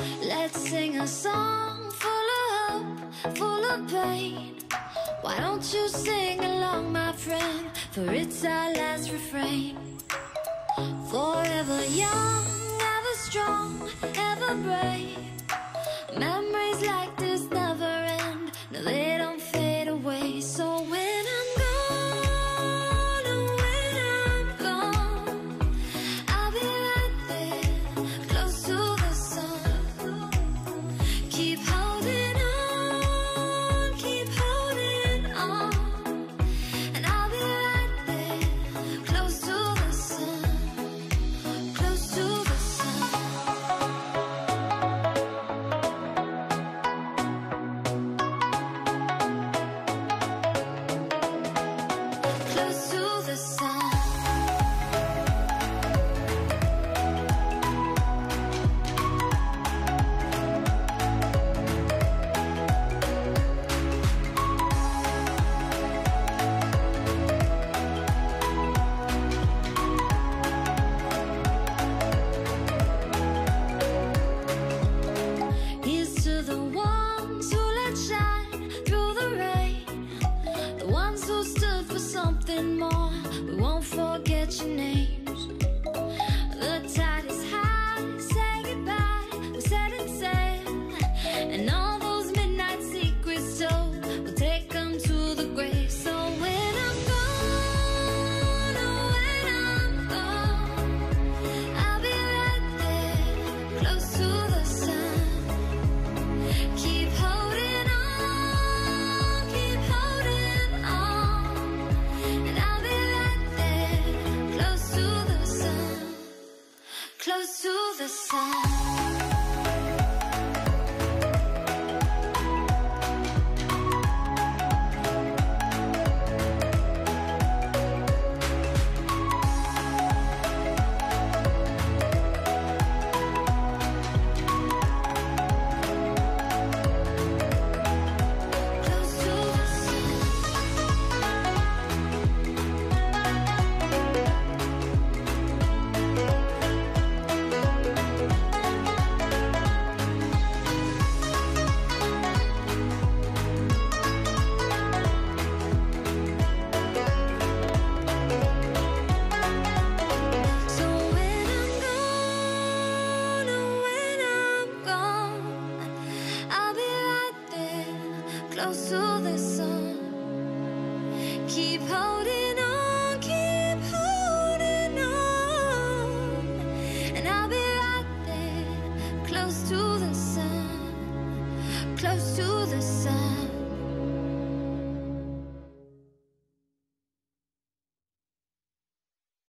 Let's sing a song full of hope, full of pain. Why don't you sing along, my friend? For it's our last refrain. Forever young, ever strong, ever brave. Memories like this never end. No, they don't fade away. So when I'm gone, oh, when I'm gone, I'll be right there, close to the sun. Keep holding on, keep holding on. And I'll be right there, close to the sun, close to the sun. Close to the sun. Here's to the ones who let shine through the rain, the ones who stood for something more. We won't forget your names. The tide is high, say goodbye, we're setting sail. And all those midnight secrets told, we'll take them to the grave. So when I'm gone, oh, when I'm gone, I'll be right there, close to the sun. Keep holding on, keep holding on. And I'll be right there, close to the sun, close to the sun. Close to the sun. So when I'm gone, oh, when I'm gone, I'll be right there, close to the sun. Keep holding on, keep holding on. And I'll be right there, close to the sun, close to the sun.